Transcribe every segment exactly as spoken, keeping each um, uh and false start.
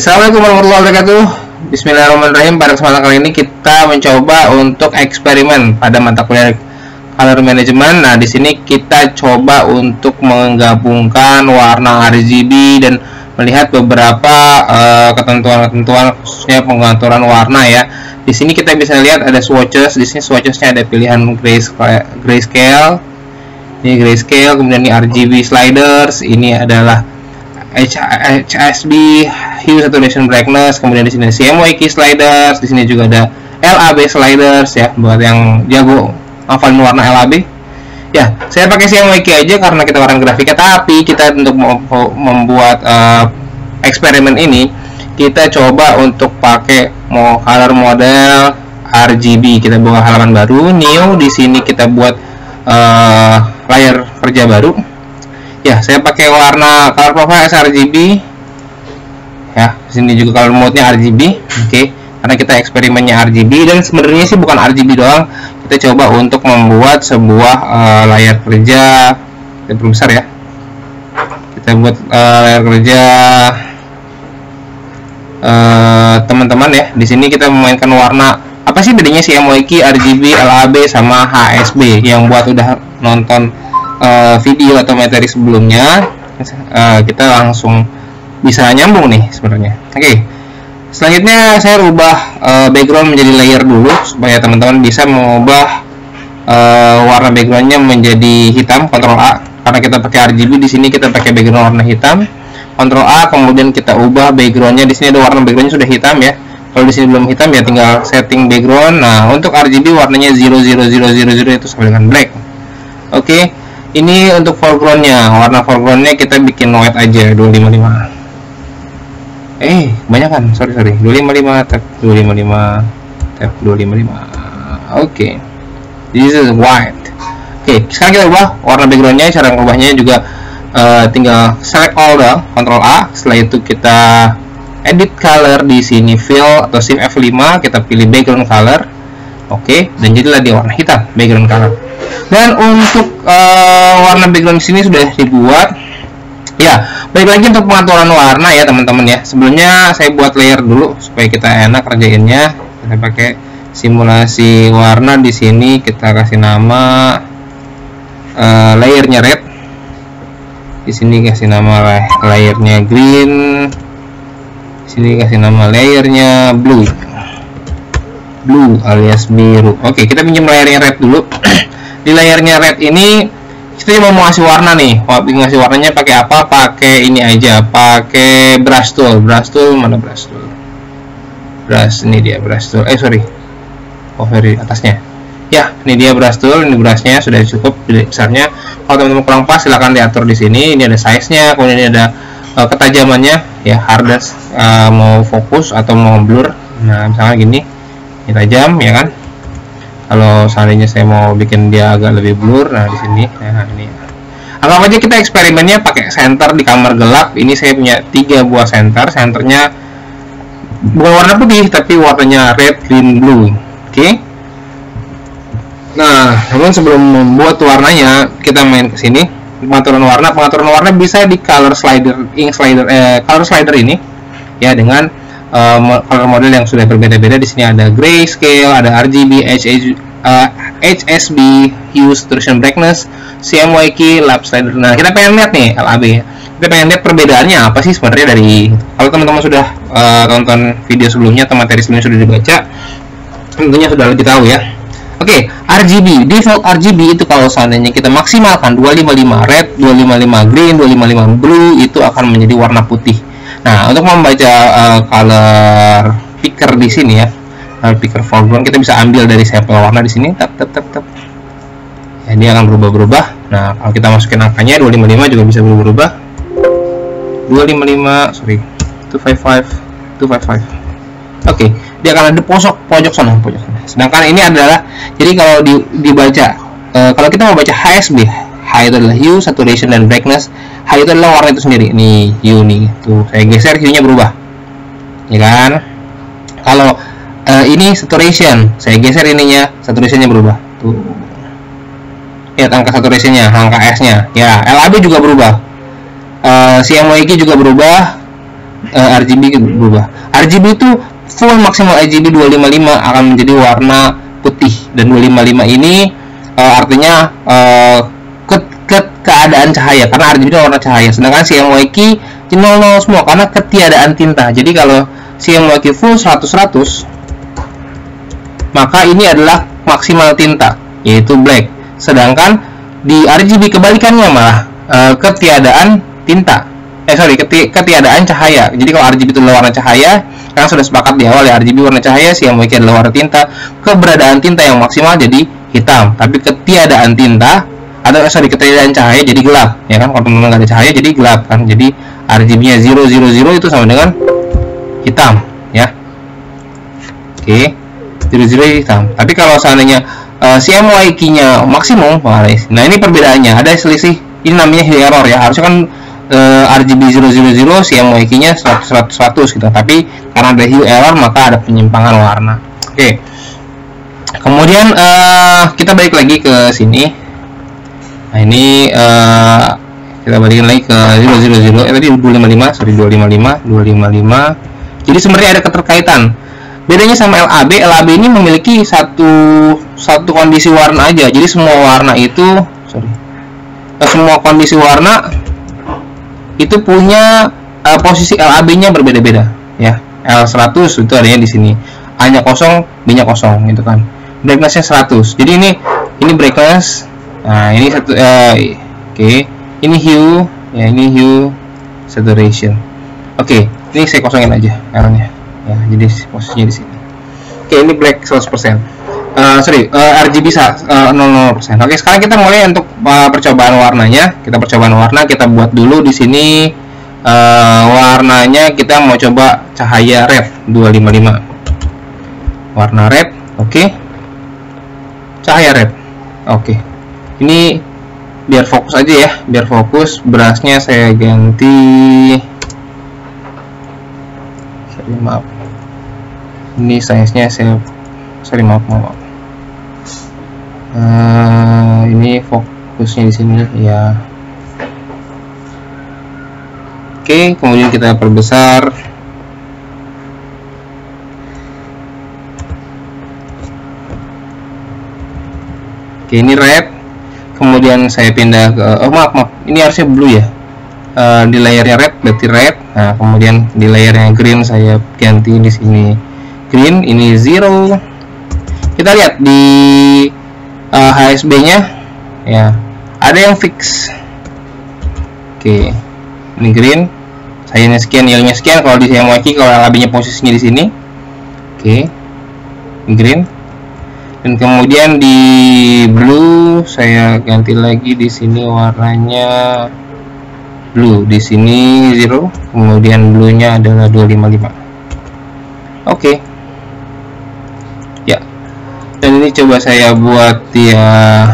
Assalamualaikum warahmatullahi wabarakatuh. Bismillahirrahmanirrahim. Pada kesempatan kali ini kita mencoba untuk eksperimen pada mata kuliah color management. Nah, di sini kita coba untuk menggabungkan warna R G B dan melihat beberapa ketentuan-ketentuan uh, khususnya pengaturan warna ya. Di sini kita bisa lihat ada swatches. Di sini swatchesnya ada pilihan grayscale, ini grayscale, kemudian ini R G B sliders, ini adalah H S B hue saturation brightness, kemudian di sini C M Y K sliders, di sini juga ada L A B sliders ya, buat yang jago hafalin warna L A B. Ya, saya pakai C M Y K aja karena kita orang grafiknya, tapi kita untuk membuat uh, eksperimen ini kita coba untuk pakai mau color model R G B. Kita buka halaman baru, new, di sini kita buat uh, layar kerja baru. Ya, saya pakai warna color profile S R G B. Ya, di sini juga color mode-nya R G B. Oke, okay. Karena kita eksperimennya R G B dan sebenarnya sih bukan R G B doang. Kita coba untuk membuat sebuah uh, layar kerja. Kita perbesar ya. Kita buat uh, layar kerja teman-teman uh, ya. Di sini kita memainkan warna. Apa sih bedanya C M Y K, R G B, L A B sama H S B? Yang buat udah nonton uh, video atau materi sebelumnya, uh, kita langsung bisa nyambung nih sebenarnya. Oke, okay. Selanjutnya saya rubah uh, background menjadi layer dulu supaya teman-teman bisa mengubah uh, warna backgroundnya menjadi hitam. Ctrl A, karena kita pakai R G B, di sini kita pakai background warna hitam. Ctrl A, kemudian kita ubah backgroundnya. Di sini ada warna backgroundnya sudah hitam ya. Kalau di sini belum hitam ya tinggal setting background. Nah, untuk R G B warnanya nol nol nol nol nol itu sama dengan black. Oke, okay. Ini untuk foregroundnya, warna foregroundnya kita bikin white aja dua lima lima. Eh, banyak kan? Sorry sorry. dua lima lima tab dua lima lima tab dua lima lima. Oke. Okay. This is white. Oke, okay, sekarang kita ubah warna backgroundnya. Cara mengubahnya juga uh, tinggal select all dong, Ctrl A. Setelah itu kita edit color, di sini fill atau shift F lima, kita pilih background color. Oke, okay, dan jadilah dia warna hitam, background color. Dan untuk uh, warna background di sini sudah dibuat. Ya, balik lagi untuk pengaturan warna ya teman-teman ya. Sebelumnya saya buat layer dulu supaya kita enak kerjainnya. Kita pakai simulasi warna. Di sini kita kasih nama uh, layernya red. Di sini kasih nama layernya green. Di sini kasih nama layernya blue. Blue alias biru. Oke, kita pinjam layernya red dulu. Di layernya red ini kita cuma mau ngasih warna nih. Mau ngasih warnanya pakai apa? Pakai ini aja, pakai brush tool. Brush tool mana brush tool? Brush, ini dia brush tool. Eh sorry, oh dari atasnya. Ya, ini dia brush tool. Ini brushnya sudah cukup besarnya. Kalau teman-teman kurang pas, silahkan diatur di sini. Ini ada size-nya, kemudian ini ada uh, ketajamannya, ya hardness, uh, mau fokus atau mau blur. Nah, misalnya gini, ini tajam, ya kan? Kalau seandainya saya mau bikin dia agak lebih blur, nah di sini, nah ini. Anggap aja kita eksperimennya pakai center di kamar gelap. Ini saya punya tiga buah center. Centernya bukan warna putih, tapi warnanya red, green, blue. Oke. Okay? Nah, namun sebelum membuat warnanya, kita main ke sini. Pengaturan warna, pengaturan warna bisa di color slider, ink slider, eh, color slider ini, ya dengan Uh, color model yang sudah berbeda-beda. Di sini ada grayscale, ada R G B, H S B, hue saturation brightness, C M Y K, lap slider. Nah, kita pengen lihat nih L A B. Kita pengen lihat perbedaannya apa sih sebenarnya dari, kalau teman-teman sudah uh, tonton video sebelumnya atau materi sebelumnya sudah dibaca, tentunya sudah lebih tahu ya. Oke, okay, R G B, default R G B itu kalau seandainya kita maksimalkan dua lima lima red, dua lima lima green, dua lima lima blue, itu akan menjadi warna putih. Nah, untuk membaca uh, color picker di sini ya, color picker foreground, kita bisa ambil dari sampel warna di sini, tap tap tap tap. Ya, dia akan berubah-berubah. Nah, kalau kita masukin angkanya dua lima lima juga bisa berubah-berubah. dua lima lima, sorry, dua lima lima, dua lima lima. Oke, okay, dia akan ada pojok pojok sana, pojok sana. Sedangkan ini adalah, jadi kalau di, dibaca, uh, kalau kita mau baca H S B, H itu adalah hue, saturation, dan brightness. H itu adalah warna itu sendiri. Nih, hue nih. Tuh, saya geser, hue-nya berubah. Ya kan? Kalau uh, ini saturation, saya geser ininya, saturation-nya berubah. Tuh. Lihat angka saturation-nya, angka S-nya. Ya, L A B juga berubah. Uh, C M Y K juga berubah. uh, R G B berubah. R G B itu full maksimal R G B dua lima lima akan menjadi warna putih, dan dua lima lima ini uh, artinya uh, ke, ke keadaan cahaya, karena R G B itu warna cahaya. Sedangkan C M Y K nol nol semua karena ketiadaan tinta. Jadi kalau C M Y K full seratus seratus, maka ini adalah maksimal tinta, yaitu black. Sedangkan di R G B kebalikannya malah uh, ketiadaan tinta. Eh sorry, keti ketiadaan cahaya. Jadi kalau R G B itu adalah warna cahaya, karena sudah sepakat di awal ya, R G B warna cahaya, C M Y K adalah warna tinta. Keberadaan tinta yang maksimal jadi hitam, tapi ketiadaan tinta atau eh, sorry ketiadaan cahaya jadi gelap, ya kan? Kalau teman-teman nggak ada cahaya jadi gelap kan. Jadi R G B-nya nol nol nol itu sama dengan hitam, ya. Oke, nol nol hitam. Tapi kalau seandainya uh, C M Y K-nya maksimum, nah ini perbedaannya, ada selisih. Ini namanya hue error ya. Harusnya kan uh, R G B nol nol nol, C M Y K-nya seratus seratus gitu. Tapi karena ada hue error maka ada penyimpangan warna. Oke. Kemudian uh, kita balik lagi ke sini. Nah, ini uh, kita balikin lagi ke nol nol nol. Eh tadi dua lima lima, sorry dua lima lima, dua lima lima. Jadi sebenarnya ada keterkaitan. Bedanya sama L A B, L A B ini memiliki satu satu kondisi warna aja. Jadi semua warna itu, sorry. Semua kondisi warna itu punya uh, posisi L A B-nya berbeda-beda, ya. L seratus itu adanya di sini. A-nya kosong, B-nya kosong gitu kan. Brightness-nya seratus. Jadi ini ini brightness. Nah, ini satu uh, oke. Okay. Ini hue, ya ini hue saturation. Oke, okay. Ini saya kosongin aja L-nya. Ya, jadi posisinya di sini. Oke, okay, ini black seratus persen. Uh, sorry, uh, R G B uh, nol nol persen. Oke, okay, sekarang kita mulai untuk uh, percobaan warnanya. Kita percobaan warna, kita buat dulu di sini uh, warnanya kita mau coba cahaya red dua lima lima. Warna red, oke. Okay. Cahaya red. Oke. Okay. Ini biar fokus aja ya, biar fokus. Brushnya saya ganti. Sorry, maaf. Ini size-nya saya sorry maaf maaf. Uh, ini fokusnya di sini ya. Oke, okay, kemudian kita perbesar. Oke, okay, ini red. Kemudian saya pindah ke oh maaf maaf. Ini harusnya blue ya. Uh, di layernya red berarti red. Nah, kemudian di layernya green saya ganti di sini green. Ini zero. Kita lihat di uh, H S B-nya ya, ada yang fix. Oke. Ini green. Sayanya sekian, yellow-nya sekian. Kalau di C M Y K, kalau L A B-nya posisinya di sini. Oke. Ini green. Dan kemudian di blue saya ganti lagi di sini warnanya blue, di sini zero, kemudian blue-nya adalah dua lima lima. Oke. Okay. Ya. Dan ini coba saya buat ya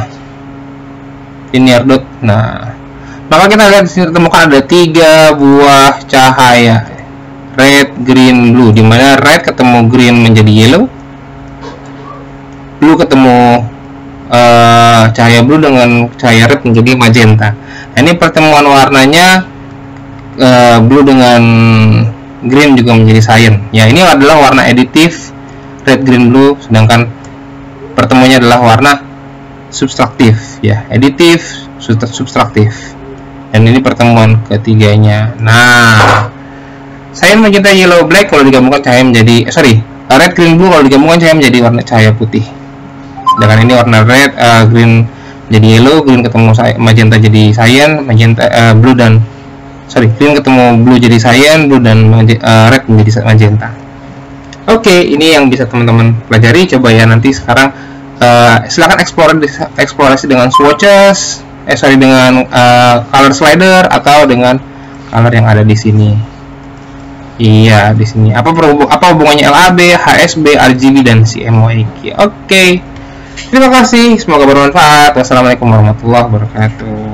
linear dot. Nah, maka kita lihat di sini temukan ada tiga buah cahaya, red, green, blue, di mana red ketemu green menjadi yellow. Blue ketemu uh, cahaya blue dengan cahaya red menjadi magenta. Nah, ini pertemuan warnanya uh, blue dengan green juga menjadi cyan. Ya, ini adalah warna aditif red, green, blue. Sedangkan pertemuannya adalah warna subtraktif. Ya, aditif, subtraktif. Dan ini pertemuan ketiganya. Nah, cyan, magenta, yellow, black kalau digabungkan cahaya menjadi eh, sorry red, green, blue kalau digabungkan cahaya menjadi warna cahaya putih. Sedangkan ini warna red, uh, green jadi yellow, green ketemu magenta jadi cyan, magenta uh, blue dan sorry green ketemu blue jadi cyan, blue dan uh, red menjadi magenta. Oke, okay, ini yang bisa teman-teman pelajari. Coba ya nanti sekarang uh, silakan eksplorasi, eksplorasi dengan swatches, eh sorry dengan uh, color slider atau dengan color yang ada di sini. Iya, di sini. Apa apa hubungannya L A B, H S B, R G B dan C M Y K? Oke. Okay. Terima kasih, semoga bermanfaat. Wassalamualaikum warahmatullahi wabarakatuh.